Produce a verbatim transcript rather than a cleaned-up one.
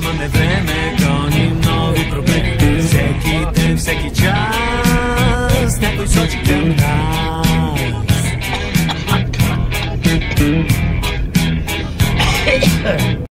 нямаме време, гоним нови проблеми. Всеки ден, всеки час някой сочи към нас.